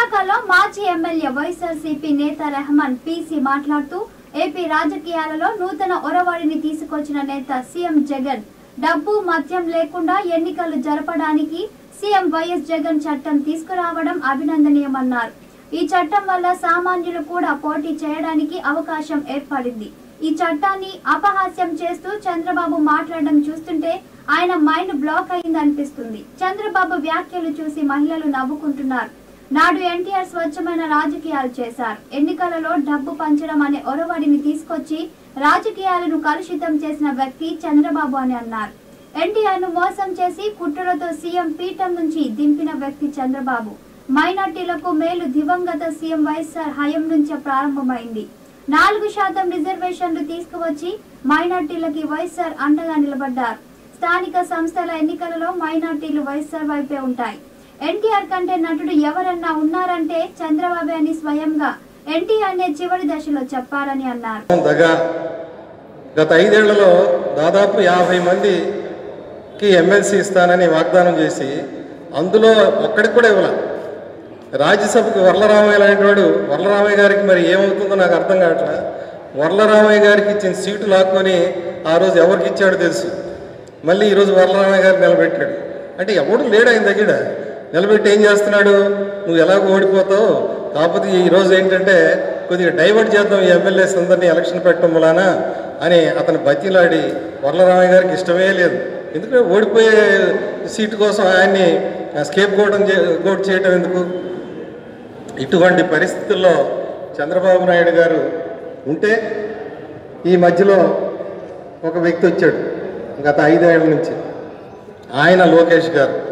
విశాఖలో మాజీ ఎమ్మెల్యే వైఎస్ఆర్సీపీ నేత రెహమాన్ పీసీ మాట్లాడుతూ ఏపీ రాజకీయాలలో నూతన ఒరవడిని తీసుకొచ్చిన నేత సీఎం జగన్ డబ్బు మద్యం లేకుండా ఎన్నికలు జరపడానికి సీఎం వైఎస్ జగన్ చట్టం తీసుకురావడం అభినందనీయమన్నారు. ఈ చట్టం వల్ల సామాన్యులు కూడా పోటీ చేయడానికి అవకాశం ఏర్పడింది. ఈ చట్టాన్ని అపహాస్యం చేస్తూ చంద్రబాబు మాట్లాడడం చూస్తుంటే ఆయన మైండ్ బ్లాక్ అయిందనిపిస్తుంది. చంద్రబాబు వ్యాఖ్యలు చూసి మహిళలు నవ్వుకుంటున్నారు. నాడు ఎన్టీఆర్ స్వచ్ఛమైన రాజకీయాలు చేశారు. ఎన్నికలలో డబ్బు పంచడం అనే ఒరవడిని తీసుకొచ్చి రాజకీయాలను కలుషితం చేసిన వ్యక్తి చంద్రబాబు అని అన్నారు. ఎన్టీఆర్ ను మోసం చేసి కుట్రలతో సీఎం పీఠం నుంచి దింపిన వ్యక్తి చంద్రబాబు. మైనార్టీలకు మేలు దివంగత సీఎం వైఎస్ఆర్ హయం నుంచే ప్రారంభమైంది. 4% రిజర్వేషన్లు తీసుకువచ్చి మైనార్టీలకి వైఎస్ఆర్ అండగా నిలబడ్డారు. స్థానిక సంస్థల ఎన్నికలలో మైనార్టీలు వైఎస్ఆర్ వైపే ఉంటాయి. ఎన్టీఆర్ కంటే నటుడు ఎవరన్నా ఉన్నారంటే చంద్రబాబు అని స్వయంగా ఎన్టీఆర్ నే చివరి దశలో చెప్పారని అన్నారు. గత 5 ఏళ్లలో దాదాపు 50 మందికి ఎమ్మెల్సీ ఇస్తానని వాగ్దానం చేసి అందులో ఒక్కడికి కూడా ఇవ్వాలి. రాజ్యసభకు వర్లరామయ్య లాంటి వాడు, వర్లరామయ్య గారికి మరి ఏమవుతుందో నాకు అర్థం కావట్లే. వర్లరామయ్య గారికి ఇచ్చిన సీటు లాక్కొని ఆ రోజు ఎవరికి ఇచ్చాడో తెలుసు. మళ్ళీ ఈరోజు వర్లరామయ్య గారు నిలబెట్టాడు. అంటే ఎవడు లేడు ఆయన దగ్గర. నిలబెట్టి ఏం చేస్తున్నాడు, నువ్వు ఎలాగో ఓడిపోతావు, కాకపోతే ఈరోజు ఏంటంటే కొద్దిగా డైవర్ట్ చేద్దాం ఈ ఎమ్మెల్యేస్ అందరినీ ఎలక్షన్ పెట్టడం వలన అని అతను బతిలాడి వర్లరామయ్య గారికి ఇష్టమే లేదు. ఎందుకంటే ఓడిపోయే సీటు కోసం ఆయన్ని స్కేప్ గోట్ చేయడం ఎందుకు? ఇటువంటి పరిస్థితుల్లో చంద్రబాబు నాయుడు గారు ఉంటే ఈ మధ్యలో ఒక వ్యక్తి వచ్చాడు గత 5 ఏళ్ల నుంచి, ఆయన లోకేష్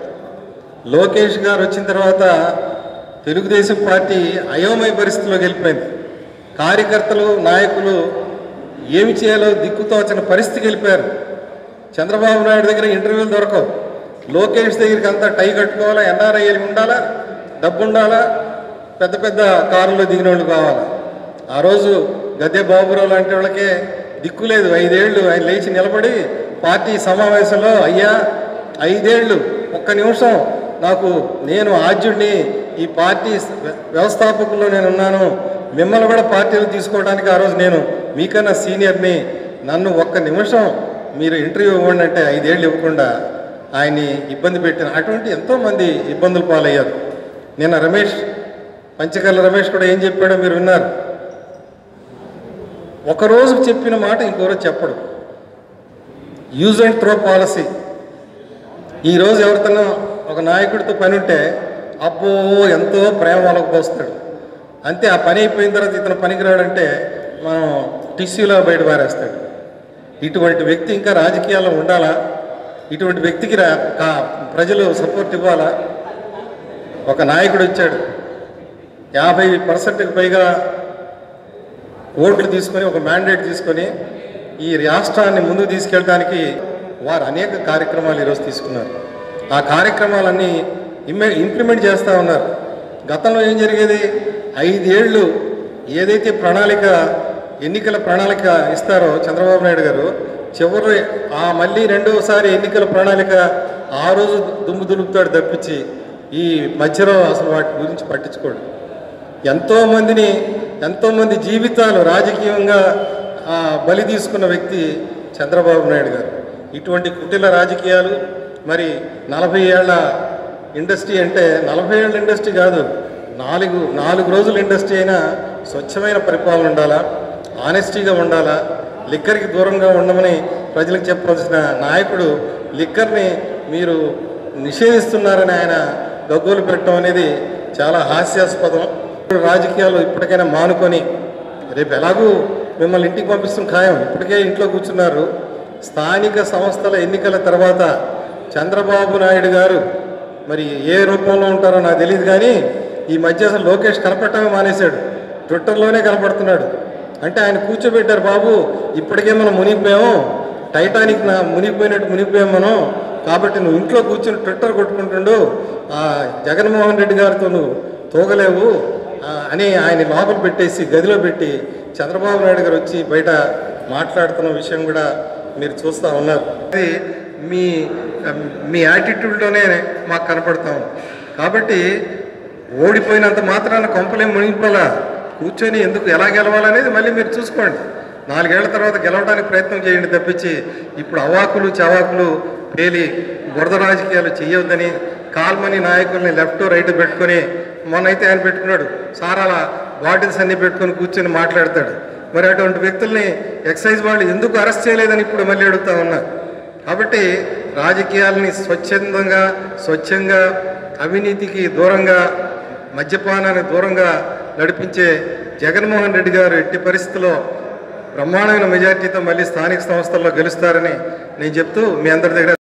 గారు వచ్చిన తర్వాత తెలుగుదేశం పార్టీ అయోమయ పరిస్థితిలోకి వెళ్ళిపోయింది. కార్యకర్తలు నాయకులు ఏమి చేయాలో దిక్కుతోచని పరిస్థితికి వెళ్ళిపోయారు. చంద్రబాబు నాయుడు దగ్గర ఇంటర్వ్యూలు దొరకవు. లోకేష్ దగ్గరికి అంతా టై కట్టుకోవాలా, ఎన్ఆర్ఐలు ఉండాలా, డబ్బు ఉండాలా, పెద్ద పెద్ద కారులో దిగిన వాళ్ళు కావాలా. ఆ రోజు గద్దె బాబురావు లాంటి వాళ్ళకే దిక్కు లేదు. 5 ఏళ్ళు ఆయన లేచి నిలబడి పార్టీ సమావేశంలో, అయ్యా 5 ఏళ్ళు ఒక్క నిమిషం నేను ఆద్యుడిని, ఈ పార్టీ వ్యవస్థాపకుల్లో నేను ఉన్నాను, మిమ్మల్ని కూడా పార్టీలు తీసుకోవడానికి ఆ రోజు నేను మీకన్నా సీనియర్ని, నన్ను ఒక్క నిమిషం మీరు ఇంటర్వ్యూ ఇవ్వండి అంటే 5 ఏళ్ళు ఇవ్వకుండా ఆయన్ని ఇబ్బంది పెట్టిన అటువంటి ఎంతోమంది ఇబ్బందులు పాలయ్యారు. నిన్న పంచకర్ల రమేష్ కూడా ఏం చెప్పాడో మీరు విన్నారు. ఒకరోజు చెప్పిన మాట ఇంకోరోజు చెప్పడు. Use and throw policy. ఈరోజు ఎవరితోనో ఒక నాయకుడితో పని ఉంటే అబ్బో ఎంతో ప్రేమ వాళ్ళకు పోస్తాడు. అంతే, ఆ పని అయిపోయిన తర్వాత ఇతను పనికిరాడంటే మనం టిష్యూలో బయట పారేస్తాడు. ఇటువంటి వ్యక్తి ఇంకా రాజకీయాల్లో ఉండాలా? ఇటువంటి వ్యక్తికి ప్రజలు సపోర్ట్ ఇవ్వాలా? ఒక నాయకుడు వచ్చాడు, 50%కి పైగా ఓట్లు తీసుకొని ఒక మ్యాండేట్ తీసుకొని ఈ రాష్ట్రాన్ని ముందుకు తీసుకెళ్ళడానికి వారు అనేక కార్యక్రమాలు ఈరోజు తీసుకున్నారు. ఆ కార్యక్రమాలన్నీ ఇంప్లిమెంట్ చేస్తూ ఉన్నారు. గతంలో ఏం జరిగేది, 5 ఏళ్ళు ఏదైతే ఎన్నికల ప్రణాళిక ఇస్తారో చంద్రబాబు నాయుడు గారు, చివరి మళ్ళీ రెండోసారి ఎన్నికల ప్రణాళిక ఆ రోజు దుమ్ము దులుపుతాడు తప్పించి ఈ మధ్యలో అసలు వాటి గురించి పట్టించుకోడు. ఎంతోమంది జీవితాలు రాజకీయంగా బలి తీసుకున్న వ్యక్తి చంద్రబాబు నాయుడు గారు. ఇటువంటి కుటిల రాజకీయాలు, మరి 40 ఏళ్ల ఇండస్ట్రీ అంటే 40 ఏళ్ల ఇండస్ట్రీ కాదు, 4 రోజుల ఇండస్ట్రీ అయినా స్వచ్ఛమైన పరిపాలన ఉండాలా, ఆనెస్టీగా ఉండాలా, లిక్కర్కి దూరంగా ఉండమని ప్రజలకు చెప్పవలసిన నాయకుడు లిక్కర్ని మీరు నిషేధిస్తున్నారని ఆయన గగ్గోలు పెట్టడం అనేది చాలా హాస్యాస్పదం. రాజకీయాలు ఇప్పటికైనా మానుకొని, రేపు ఎలాగూ మిమ్మల్ని ఇంటికి పంపిస్తున్న ఖాయం, ఇప్పటికే ఇంట్లో కూర్చున్నారు. స్థానిక సంస్థల ఎన్నికల తర్వాత చంద్రబాబు నాయుడు గారు మరి ఏ రూపంలో ఉంటారో నాకు తెలియదు, కానీ ఈ మధ్య అసలు లోకేష్ కనపడటమే మానేశాడు. ట్విట్టర్లోనే కనపడుతున్నాడు. అంటే ఆయన కూర్చోబెట్టారు, బాబు ఇప్పటికే మనం మునిగిపోయాము, టైటానిక్ మునిగిపోయినట్టు మునిగిపోయాం మనం, కాబట్టి నువ్వు ఇంట్లో కూర్చొని ట్విట్టర్ కొట్టుకుంటుండు, జగన్మోహన్ రెడ్డి గారితో నువ్వు తోగలేవు అని ఆయన లోపల పెట్టేసి గదిలో పెట్టి చంద్రబాబు నాయుడు గారు వచ్చి బయట మాట్లాడుతున్న విషయం కూడా మీరు చూస్తూ ఉన్నారు. అది మీ యాటిట్యూడ్లోనే మాకు కనపడతాం. కాబట్టి ఓడిపోయినంత మాత్రాన కొంపలేం మునిగిపోలా. కూర్చొని ఎందుకు ఎలా గెలవాలనేది మళ్ళీ మీరు చూసుకోండి. 4 ఏళ్ల తర్వాత గెలవడానికి ప్రయత్నం చేయండి తప్పించి ఇప్పుడు అవాకులు చవాకులు పేలి బురద రాజకీయాలు చేయొద్దని కాల్మని నాయకుల్ని లెఫ్ట్ రైట్ పెట్టుకొని, మొన్నైతే ఆయన పెట్టుకున్నాడు సారాల బాటిల్స్ అన్నీ పెట్టుకొని కూర్చొని మాట్లాడతాడు. మరి అటువంటి వ్యక్తుల్ని ఎక్సైజ్ వాళ్ళు ఎందుకు అరెస్ట్ చేయలేదని ఇప్పుడు మళ్ళీ అడుగుతా ఉన్నా. కాబట్టి రాజకీయాలని స్వచ్ఛంగా అవినీతికి దూరంగా మద్యపానానికి దూరంగా నడిపించే జగన్మోహన్ రెడ్డి గారు ఎట్టి పరిస్థితుల్లో బ్రహ్మాండమైన మెజార్టీతో మళ్ళీ స్థానిక సంస్థల్లో గెలుస్తారని నేను చెప్తూ మీ అందరి దగ్గర